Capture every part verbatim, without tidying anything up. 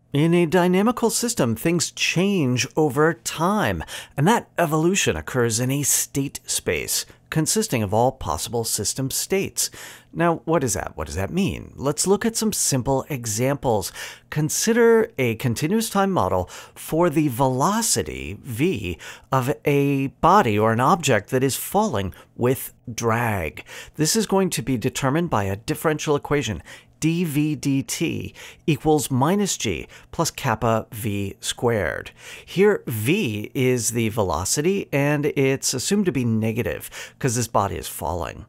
In a dynamical system, things change over time, and that evolution occurs in a state space, consisting of all possible system states. Now, what is that? What does that mean? Let's look at some simple examples. Consider a continuous time model for the velocity, v, of a body or an object that is falling with drag. This is going to be determined by a differential equation, dv dt equals minus g plus kappa v squared. Here, v is the velocity, and it's assumed to be negative because this body is falling.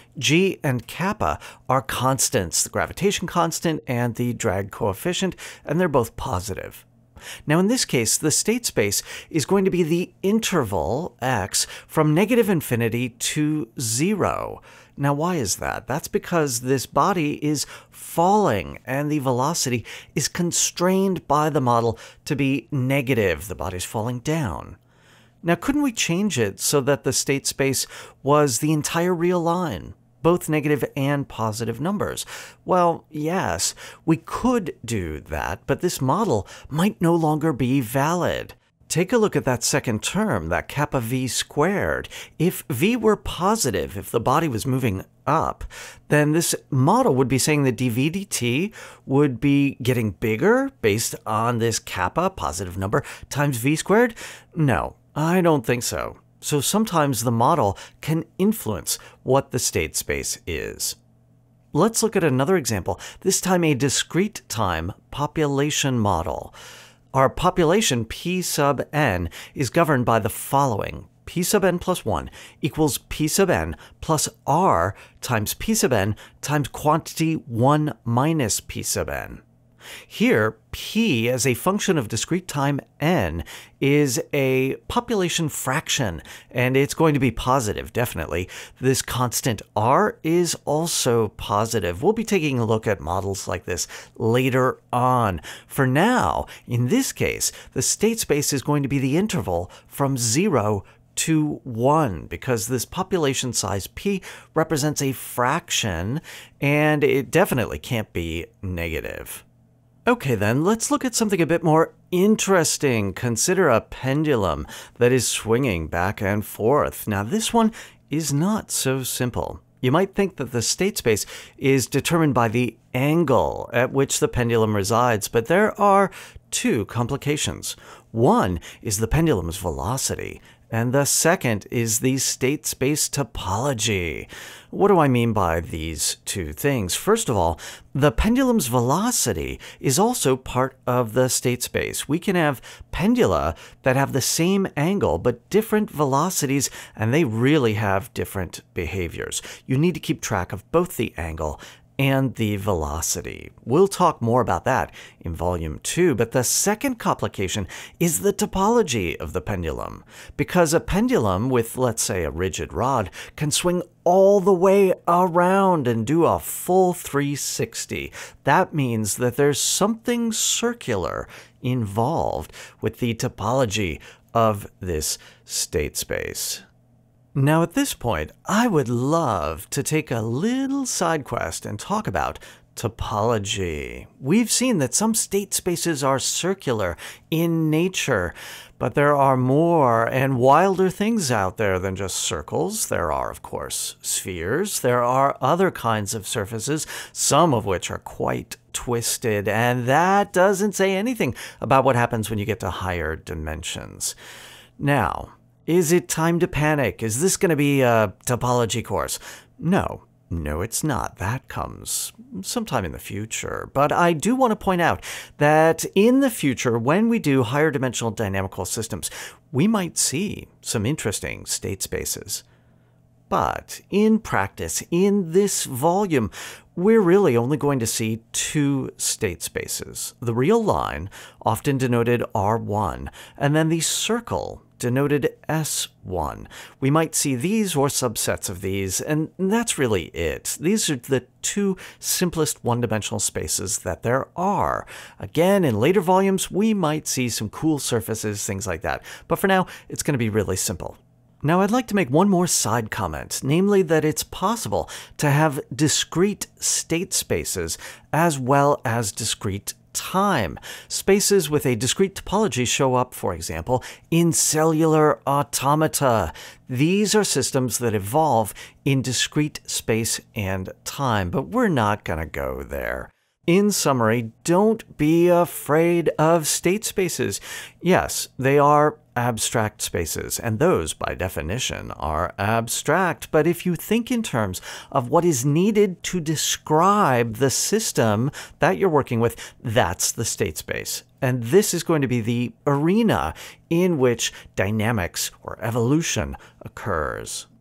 G and kappa are constants, the gravitation constant and the drag coefficient, and they're both positive. Now, in this case, the state space is going to be the interval x from negative infinity to zero. Now, why is that? That's because this body is falling and the velocity is constrained by the model to be negative. The body's falling down. Now, couldn't we change it so that the state space was the entire real line, both negative and positive numbers? Well, yes, we could do that, but this model might no longer be valid. Take a look at that second term, that kappa v squared. If v were positive, if the body was moving up, then this model would be saying that dv dt would be getting bigger based on this kappa, positive number, times v squared? No, I don't think so. So sometimes the model can influence what the state space is. Let's look at another example, this time a discrete time population model. Our population P sub n is governed by the following. P sub n plus one equals P sub n plus r times P sub n times quantity one minus P sub n. Here, P as a function of discrete time n is a population fraction, and it's going to be positive, definitely. This constant r is also positive. We'll be taking a look at models like this later on. For now, in this case, the state space is going to be the interval from zero to one, because this population size P represents a fraction, and it definitely can't be negative. Okay then, let's look at something a bit more interesting. Consider a pendulum that is swinging back and forth. Now this one is not so simple. You might think that the state space is determined by the angle at which the pendulum resides, but there are two complications. One is the pendulum's velocity, and the second is the state space topology. What do I mean by these two things? First of all, the pendulum's velocity is also part of the state space. We can have pendula that have the same angle but different velocities, and they really have different behaviors. You need to keep track of both the angle and the velocity. We'll talk more about that in volume two, but the second complication is the topology of the pendulum. Because a pendulum with, let's say, a rigid rod can swing all the way around and do a full three sixty. That means that there's something circular involved with the topology of this state space. Now at this point, I would love to take a little side quest and talk about topology. We've seen that some state spaces are circular in nature, but there are more and wilder things out there than just circles. There are, of course, spheres. There are other kinds of surfaces, some of which are quite twisted, and that doesn't say anything about what happens when you get to higher dimensions. Now, is it time to panic? Is this going to be a topology course? No, no, it's not. That comes sometime in the future. But I do want to point out that in the future, when we do higher dimensional dynamical systems, we might see some interesting state spaces. But in practice, in this volume, we're really only going to see two state spaces. The real line, often denoted R one, and then the circle, denoted S one. We might see these or subsets of these, and that's really it. These are the two simplest one-dimensional spaces that there are. Again, in later volumes, we might see some cool surfaces, things like that. But for now, it's going to be really simple. Now, I'd like to make one more side comment, namely that it's possible to have discrete state spaces as well as discrete time. Spaces with a discrete topology show up, for example, in cellular automata. These are systems that evolve in discrete space and time, but we're not going to go there. In summary, don't be afraid of state spaces. Yes, they are abstract spaces, and those, by definition, are abstract. But if you think in terms of what is needed to describe the system that you're working with, that's the state space. And this is going to be the arena in which dynamics or evolution occurs.